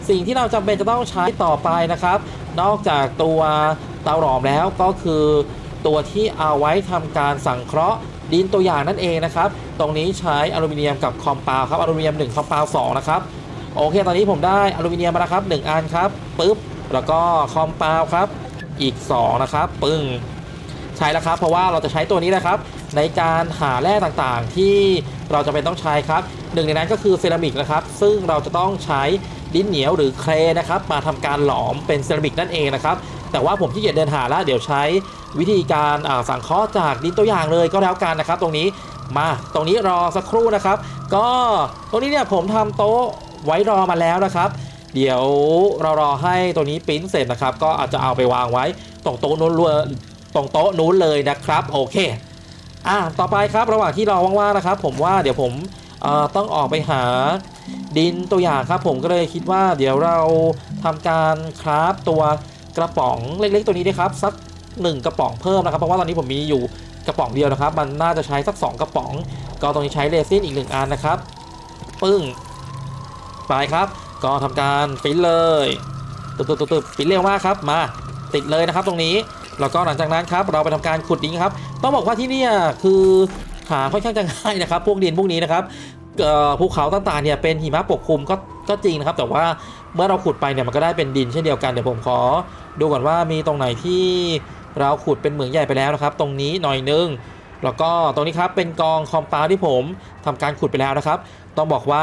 สิ่งที่เราจำเป็นจะต้องใช้ต่อไปนะครับนอกจากตัวเตาหลอมแล้วก็คือตัวที่เอาไว้ทำการสังเคราะห์ดินตัวอย่างนั่นเองนะครับตรงนี้ใช้อลูมิเนียมกับคอมเปาครับอลูมิเนียมหนึ่งคอมเปาสองนะครับโอเคตอนนี้ผมได้อลูมิเนียมมาแล้วครับหนึ่งอันครับปึ๊บแล้วก็คอมเปาครับอีกสองนะครับปึ้งใช้แล้วครับเพราะว่าเราจะใช้ตัวนี้นะครับในการหาแร่ต่างๆที่เราจะเป็นต้องใช้ครับหนึ่งในนั้นก็คือเซรามิกนะครับซึ่งเราจะต้องใช้ดินเหนียวหรือเคลนะครับมาทำการหลอมเป็นเซรามิกนั่นเองนะครับแต่ว่าผมขี้เกียจเดินหาแล้วเดี๋ยวใช้วิธีการสังเคราะห์จากดินตัวอย่างเลยก็แล้วกันนะครับตรงนี้มาตรงนี้รอสักครู่นะครับก็ตรงนี้เนี่ยผมทำโต๊ะไว้รอมาแล้วนะครับเดี๋ยวเรารอให้ตัวนี้ปริ้นเสร็จนะครับก็อาจจะเอาไปวางไว้ตรงโต๊ะนู้นตรงโต๊ะนู้นเลยนะครับโอเคอ่ะต่อไปครับระหว่างที่รอว่างๆนะครับผมว่าเดี๋ยวผมเอ่อต้องออกไปหาดินตัวอย่างครับผมก็เลยคิดว่าเดี๋ยวเราทำการคราฟตัวกระป๋องเล็กๆตัวนี้ได้ครับสักหนึ่งกระป๋องเพิ่มนะครับเพราะว่าตอนนี้ผมมีอยู่กระป๋องเดียวนะครับมันน่าจะใช้สักสองกระป๋องก็ตรงนี้ใช้เรซินอีกหนึ่งอันนะครับปึ้งไปครับก็ทำการปิ้นเลยตึ๊บตึ๊บตึ๊บปิ้นเร็วมากครับมาติดเลยนะครับตรงนี้แล้วก็หลังจากนั้นครับเราไปทำการขุดดินครับต้องบอกว่าที่นี่คือหาค่อนข้างจะง่ายนะครับพวกดินพวกนี้นะครับภูเขาต่างๆเนี่ยเป็นหิมะปกคลุมก็ก็จริงนะครับแต่ว่าเมื่อเราขุดไปเนี่ยมันก็ได้เป็นดินเช่นเดียวกันเดี๋ยวผมขอดูก่อนว่ามีตรงไหนที่เราขุดเป็นเหมืองใหญ่ไปแล้วนะครับตรงนี้หน่อยนึงแล้วก็ตรงนี้ครับเป็นกองคอมเปาที่ผมทำการขุดไปแล้วนะครับต้องบอกว่า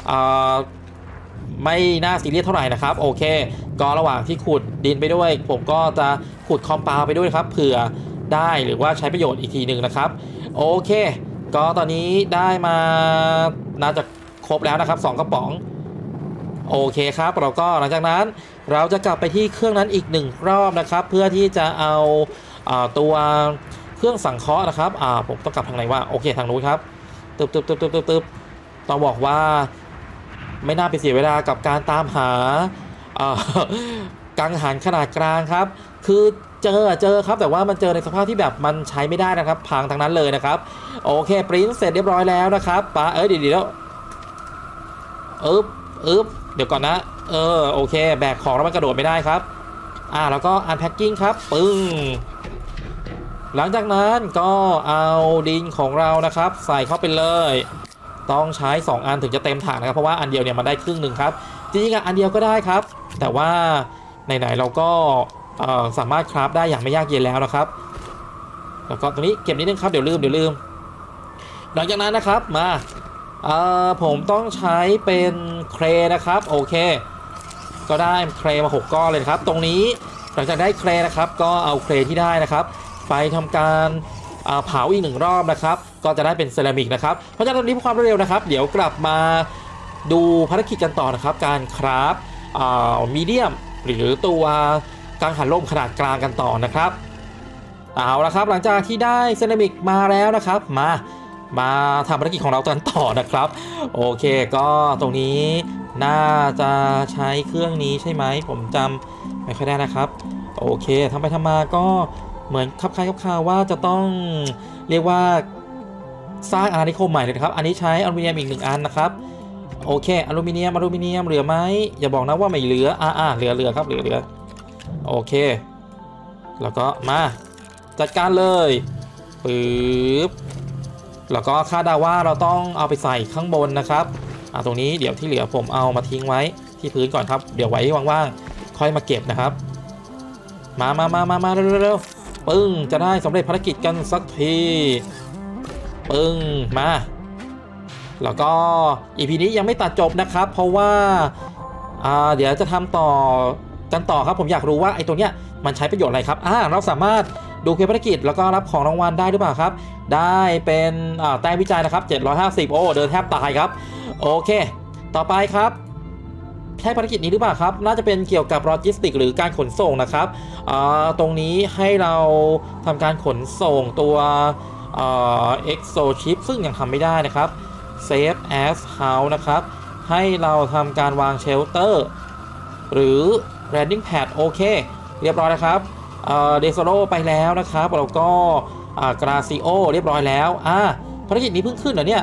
ไม่น่าซีเรียสเท่าไหร่นะครับโอเคก็ระหว่างที่ขุดดินไปด้วยผมก็จะขุดคอมเปาไปด้วยครับเผื่อได้หรือว่าใช้ประโยชน์อีกทีหนึ่งนะครับโอเคก็ตอนนี้ได้มาน่าจะครบแล้วนะครับสองกระป๋องโอเคครับเราก็หลังจากนั้นเราจะกลับไปที่เครื่องนั้นอีกหนึ่งรอบนะครับเพื่อที่จะเอาตัวเครื่องสังเคราะห์นะครับอ่าผมต้องกลับทางไหนวะโอเคทางนู้นครับตึ๊บตึ๊บตึ๊บตึ๊บตึ๊บต้องบอกว่าไม่น่าไปเสียเวลากับการตามหากังหันขนาดกลางครับคือเจอเจอครับแต่ว่ามันเจอในสภาพที่แบบมันใช้ไม่ได้นะครับพังทั้งนั้นเลยนะครับโอเคปริ้นเสร็จเรียบร้อยแล้วนะครับป้าเอ้ยเดี๋ยวเดี๋ยวอึ๊บอึ๊บเดี๋ยวก่อนนะเออโอเคแบกของแล้วมันกระโดดไม่ได้ครับอ่าแล้วก็อันแพ็คกิ้งครับปึ้งหลังจากนั้นก็เอาดินของเรานะครับใส่เข้าไปเลยต้องใช้สองอันถึงจะเต็มถังนะครับเพราะว่าอันเดียวเนี่ยมันได้ครึ่งหนึ่งครับจริงๆอันเดียวก็ได้ครับแต่ว่าไหนๆเราก็สามารถคราฟได้อย่างไม่ยากเย็นแล้วนะครับแล้วก็ตรงนี้เก็บนิดนึงครับเดี๋ยวลืมเดี๋ยวลืมหลังจากนั้นนะครับมาผมต้องใช้เป็นเครนะครับโอเคก็ได้เครมาหกก้อนเลยครับตรงนี้หลังจากได้เครนะครับก็เอาเครที่ได้นะครับไปทำการเผาอีกหนึ่งรอบนะครับก็จะได้เป็นเซรามิกนะครับเพราะฉะนั้นตอนนี้เพื่อความรวดเร็วนะครับเดี๋ยวกลับมาดูภารกิจกันต่อนะครับการคราฟมีเดียมหรือตัวกังหันลมขนาดกลางกันต่อนะครับเอาละครับหลังจากที่ได้เซรามิกมาแล้วนะครับมามาทำภารกิจของเรากันต่อนะครับโอเคก็ตรงนี้น่าจะใช้เครื่องนี้ใช่ไหมผมจำไม่ค่อยได้นะครับโอเคทำไปทำมาก็เหมือนคับคล้ายคับคาว่าจะต้องเรียกว่าสร้างอาณานิคมใหม่เลยนะครับอันนี้ใช้อลูมิเนียมอีกหนึ่งอันนะครับโอเคอลูมิเนียมอลูมิเนียมเหลือไหมอย่าบอกนะว่าไม่เหลืออ่าอ่าเหลือเหลือครับเหลือเหลือโอเคแล้วก็มาจัดการเลยปึ๊บแล้วก็คาดเดาว่าเราต้องเอาไปใส่ข้างบนนะครับอ่าตรงนี้เดี๋ยวที่เหลือผมเอามาทิ้งไว้ที่พื้นก่อนครับเดี๋ยวไว้ว่างๆค่อยมาเก็บนะครับมามามามามาเร็วๆปึ้งจะได้สำเร็จภารกิจกันสักทีปึ้งมาแล้วก็ อี พี นี้ยังไม่ตัดจบนะครับเพราะว่าอ่าเดี๋ยวจะทำต่อกันต่อครับผมอยากรู้ว่าไอ้ตัวเนี้ยมันใช้ประโยชน์อะไรครับอ่าเราสามารถดูเควสภารกิจแล้วก็รับของรางวัลได้หรือเปล่าครับได้เป็นอ่าแต้มวิจัยนะครับเจ็ดร้อยห้าสิบโอ้เดินแทบตายครับโอเคต่อไปครับใช่ภารกิจนี้หรือเปล่าครับน่าจะเป็นเกี่ยวกับโลจิสติกหรือการขนส่งนะครับอ่าตรงนี้ให้เราทำการขนส่งตัวเอ็กโซชิปซึ่งยังทำไม่ได้นะครับเซฟแอสเฮาส์นะครับให้เราทำการวางเชลเตอร์หรือ landing pad โอเคเรียบร้อยนะครับเดโซโลไปแล้วนะครับแล้วก็กราซิโอเรียบร้อยแล้วอ่าภารกิจนี้เพิ่งขึ้นเหรอเนี่ย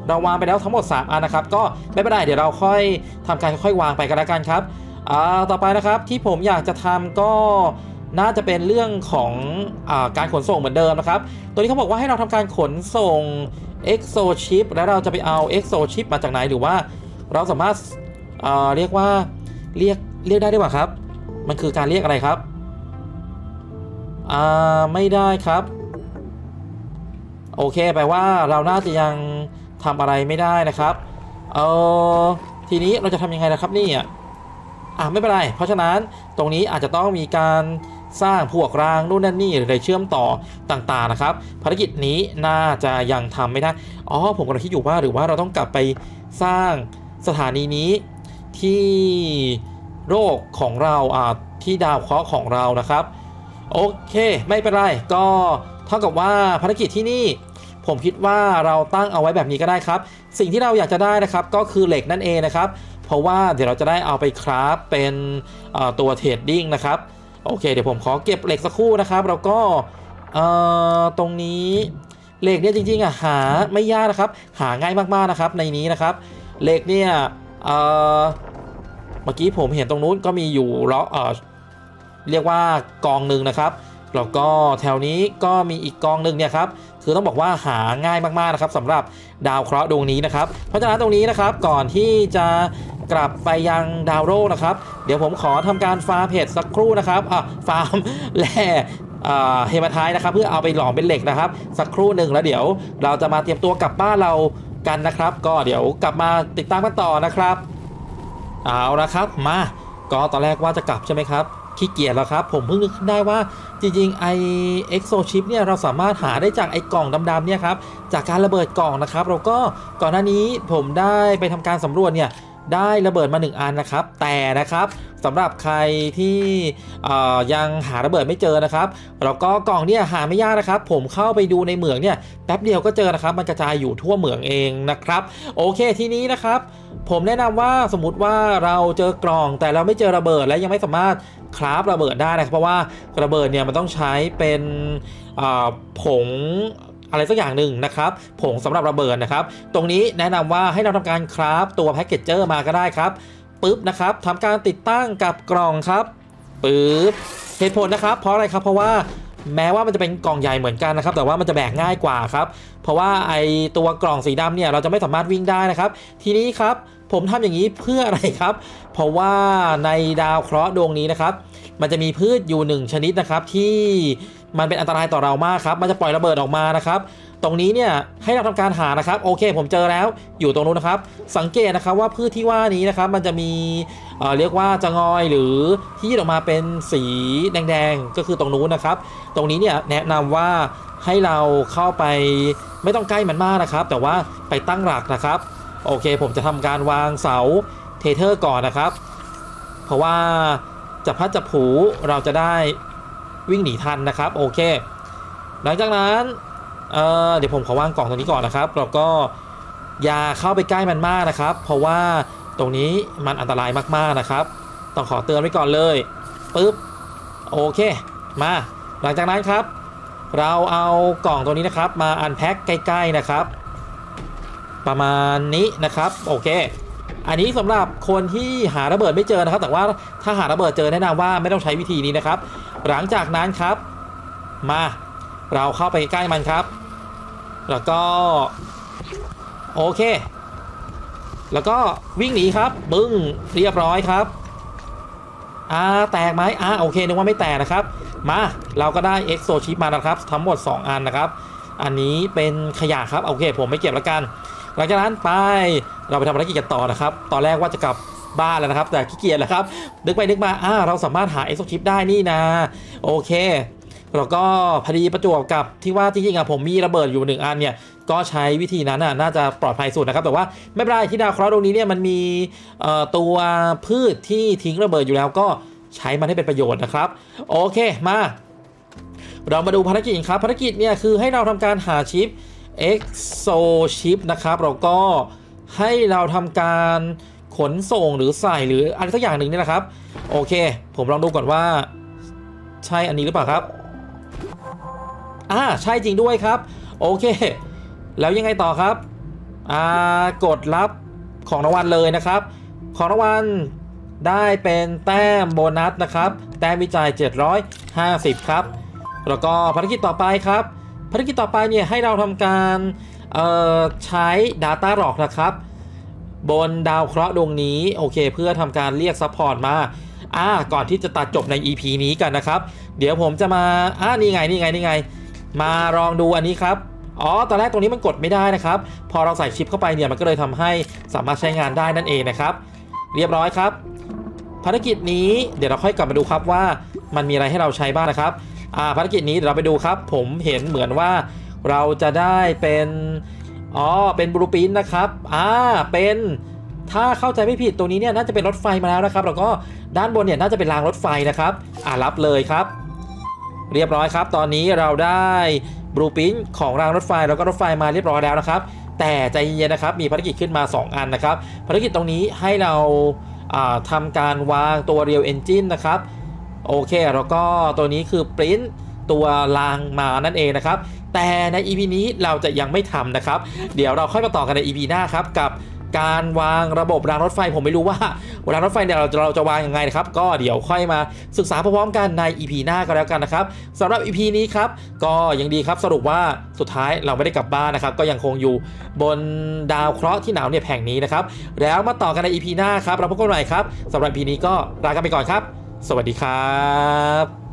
เราวางไปแล้วทั้งหมดสามอันนะครับก็ไม่เป็นไรเดี๋ยวเราค่อยทำการค่อยๆวางไปกันแล้วกันครับอ่าต่อไปนะครับที่ผมอยากจะทำก็น่าจะเป็นเรื่องของอ่าการขนส่งเหมือนเดิมนะครับตัวนี้เขาบอกว่าให้เราทำการขนส่ง Exo Chip แล้วเราจะไปเอา Exo Chip มาจากไหนหรือว่าเราสามารถอ่าเรียกว่าเรียกเรียกได้ด้วยป่ะครับมันคือการเรียกอะไรครับอ่าไม่ได้ครับโอเคแปลว่าเราน่าจะยังทำอะไรไม่ได้นะครับเออทีนี้เราจะทำยังไงนะครับนี่อ่ะอ่ะไม่เป็นไรเพราะฉะนั้นตรงนี้อาจจะต้องมีการสร้างพวกรางนู่นนั่นนี่หรือเชื่อมต่อต่างๆนะครับภารกิจนี้น่าจะยังทำไม่ได้อ๋อผมกำลังคิดอยู่ว่าหรือว่าเราต้องกลับไปสร้างสถานีนี้ที่โลกของเราอ่าที่ดาวเคราะห์ของเรานะครับโอเคไม่เป็นไรก็เท่ากับว่าภารกิจที่นี่ผมคิดว่าเราตั้งเอาไว้แบบนี้ก็ได้ครับสิ่งที่เราอยากจะได้นะครับก็คือเหล็กนั่นเองนะครับเพราะว่าเดี๋ยวเราจะได้เอาไปคราฟเป็นตัวเทรดดิ้งนะครับโอเคเดี๋ยวผมขอเก็บเหล็กสักครู่นะครับแล้วก็ตรงนี้เหล็กเนี่ยจริงๆอ่ะหาไม่ยากนะครับหาง่ายมากๆนะครับในนี้นะครับเหล็กเนี่ยเมื่อกี้ผมเห็นตรงนู้นก็มีอยู่ล้อเออเรียกว่ากองหนึ่งนะครับแล้วก็แถวนี้ก็มีอีกกองหนึ่งเนี่ยครับคือต้องบอกว่าหาง่ายมากๆนะครับสำหรับดาวเคราะห์ดวงนี้นะครับเพราะฉะนั้นตรงนี้นะครับก่อนที่จะกลับไปยังดาวโลกนะครับเดี๋ยวผมขอทำการฟาร์มเห็ดสักครู่นะครับอ่ะฟาร์มแร่เฮมาไทนะครับเพื่อเอาไปหลอมเป็นเหล็กนะครับสักครู่หนึ่งแล้วเดี๋ยวเราจะมาเตรียมตัวกลับบ้านเรากันนะครับก็เดี๋ยวกลับมาติดตามกันต่อนะครับเอาละครับมาก็ตอนแรกว่าจะกลับใช่ไหมครับขี้เกียจแล้วครับผมเพิ่งนึกขึ้นได้ว่าจริงๆไอ Exo Chip เนี่ยเราสามารถหาได้จากไอกล่องดำๆเนี่ยครับจากการระเบิดกล่องนะครับแล้วก็ก่อนหน้านี้ผมได้ไปทำการสำรวจเนี่ยได้ระเบิดมาหนึ่งอันนะครับแต่นะครับสำหรับใครที่ยังหาระเบิดไม่เจอนะครับแล้วก็กล่องเนี่ยหาไม่ยากนะครับผมเข้าไปดูในเหมืองเนี่ยแป๊บเดียวก็เจอนะครับมันกระจายอยู่ทั่วเหมืองเองนะครับโอเคทีนี้นะครับผมแนะนำว่าสมมติว่าเราเจอกล่องแต่เราไม่เจอระเบิดและยังไม่สามารถคราฟระเบิดได้นะครับเพราะว่าระเบิดเนี่ยมันต้องใช้เป็นผงอะไรสักอย่างหนึ่งนะครับผงสำหรับระเบิดนะครับตรงนี้แนะนำว่าให้เราทำการคราฟตัวแพ็กเกจเจอร์มาก็ได้ครับปึ๊บนะครับทำการติดตั้งกับกล่องครับปึ๊บเหตุผลนะครับเพราะอะไรครับเพราะว่าแม้ว่ามันจะเป็นกล่องใหญ่เหมือนกันนะครับแต่ว่ามันจะแบกง่ายกว่าครับเพราะว่าไอตัวกล่องสีดำเนี่ยเราจะไม่สามารถวิ่งได้นะครับทีนี้ครับผมทำอย่างนี้เพื่ออะไรครับเพราะว่าในดาวเคราะห์ดวงนี้นะครับมันจะมีพืชอยู่หนึ่งชนิดนะครับที่มันเป็นอันตรายต่อเรามากครับมันจะปล่อยระเบิดออกมานะครับตรงนี้เนี่ยให้เราทำการหานะครับโอเคผมเจอแล้วอยู่ตรงนู้นนะครับสังเกตนะครับว่าพืชที่ว่านี้นะครับมันจะมี เอ่อ เรียกว่าจะงอยหรือที่ออกมาเป็นสีแดงๆก็คือตรงนู้นนะครับตรงนี้เนี่ยแนะนำว่าให้เราเข้าไปไม่ต้องใกล้มันมากนะครับแต่ว่าไปตั้งหลักนะครับโอเคผมจะทำการวางเสาเทเทอร์ก่อนนะครับเพราะว่าจะพัดจะผูเราจะได้วิ่งหนีทันนะครับโอเคหลังจากนั้นเอ่อเดี๋ยวผมขอวางกล่องตรงนี้ก่อนนะครับแล้วก็อย่าเข้าไปใกล้มันมากนะครับเพราะว่าตรงนี้มันอันตรายมากๆนะครับต้องขอเตือนไว้ก่อนเลยปึ๊บโอเคมาหลังจากนั้นครับเราเอากล่องตัวนี้นะครับมาอันแพ็คใกล้ๆนะครับประมาณนี้นะครับโอเคอันนี้สำหรับคนที่หาระเบิดไม่เจอนะครับแต่ว่าถ้าหาระเบิดเจอแนะนำว่าไม่ต้องใช้วิธีนี้นะครับหลังจากนั้นครับมาเราเข้าไปใกล้มันครับแล้วก็โอเคแล้วก็วิ่งหนีครับบึ้งเรียบร้อยครับอ่าแตกไหมอ่าโอเคนึกว่าไม่แตกนะครับมาเราก็ได้ Exo Chip มานะครับทั้งหมดสองอันนะครับอันนี้เป็นขยะครับโอเคผมไม่เก็บแล้วกันหลังจากนั้นไปเราไปทำภารกิจกันต่อนะครับตอนแรกว่าจะกลับบ้านแล้วนะครับแต่ขี้เกียจแล้วครับนึกไปนึกมาอ่าเราสามารถหา Exo Chip ได้นี่นะโอเคแล้วก็พอดีประจวบกับที่ว่าจริงๆอ่ะผมมีระเบิดอยู่หนึ่งอันเนี่ยก็ใช้วิธีนั้นน่ะน่าจะปลอดภัยสุดนะครับแต่ว่าไม่เป็นไรที่ดาวเคราะห์ดวงนี้เนี่ยมันมีตัวพืชที่ทิ้งระเบิดอยู่แล้วก็ใช้มันให้เป็นประโยชน์นะครับโอเคมาเรามาดูภารกิจครับภารกิจเนี่ยคือให้เราทำการหาชิป Exo Chip นะครับเราก็ให้เราทำการขนส่งหรือใส่หรืออะไรสักอย่างหนึ่งนี่นะครับโอเคผมลองดูก่อนว่าใช่อันนี้หรือเปล่าครับอ่าใช่จริงด้วยครับโอเคแล้วยังไงต่อครับอ่ากดรับของรางวัลเลยนะครับของรางวัลได้เป็นแต้มโบนัสนะครับแต้มวิจัยเจ็ดร้อยห้าสิบครับแล้วก็ภารกิจต่อไปครับภารกิจต่อไปเนี่ยให้เราทำการเอ่อใช้ Data Log นะครับบนดาวเคราะห์ดวงนี้โอเคเพื่อทำการเรียกซัพพอร์ตมาอ่าก่อนที่จะตัดจบใน อี พี นี้กันนะครับเดี๋ยวผมจะมาอ่านี่ไงนี่ไงนี่ไงมาลองดูอันนี้ครับอ๋อตอนแรกตรงนี้มันกดไม่ได้นะครับพอเราใส่ชิปเข้าไปเนี่ยมันก็เลยทำให้สามารถใช้งานได้นั่นเองนะครับเรียบร้อยครับภารกิจนี้เดี๋ยวเราค่อยกลับมาดูครับว่ามันมีอะไรให้เราใช้บ้างนะครับอ่าภารกิจนี้เดี๋ยวเราไปดูครับผมเห็นเหมือนว่าเราจะได้เป็นอ๋อเป็นบลูพรินท์นะครับอ่าเป็นถ้าเข้าใจไม่ผิดตัวนี้เนี่ยน่าจะเป็นรถไฟมาแล้วนะครับแล้วก็ด้านบนเนี่ยน่าจะเป็นรางรถไฟนะครับอ่ารับเลยครับเรียบร้อยครับตอนนี้เราได้บลูพรินท์ของรางรถไฟแล้วก็รถไฟมาเรียบร้อยแล้วนะครับแต่ใจเย็นๆนะครับมีภารกิจขึ้นมาสองอันนะครับภารกิจตรงนี้ให้เราทำการวางตัว Real Engine นะครับโอเคแล้วก็ตัวนี้คือปริ้นตัวรางมานั่นเองนะครับแต่ใน อี พี นี้เราจะยังไม่ทำนะครับเดี๋ยวเราค่อยมาต่อกันใน อี พี หน้าครับกับการวางระบบรางรถไฟผมไม่รู้ว่ารางรถไฟเนี่ยเราจะเราจะวางยังไงนะครับก็เดี๋ยวค่อยมาศึกษาพร้อมๆกันใน อี พี หน้าก็แล้วกันนะครับสำหรับ อี พี นี้ครับก็ยังดีครับสรุปว่าสุดท้ายเราไม่ได้กลับบ้านนะครับก็ยังคงอยู่บนดาวเคราะห์ที่หนาวเหน็บแห่งนี้นะครับแล้วมาต่อกันใน อี พี หน้าครับเราพบกันใหม่ครับสำหรับ อี พี นี้ก็ลากันไปก่อนครับสวัสดีครับ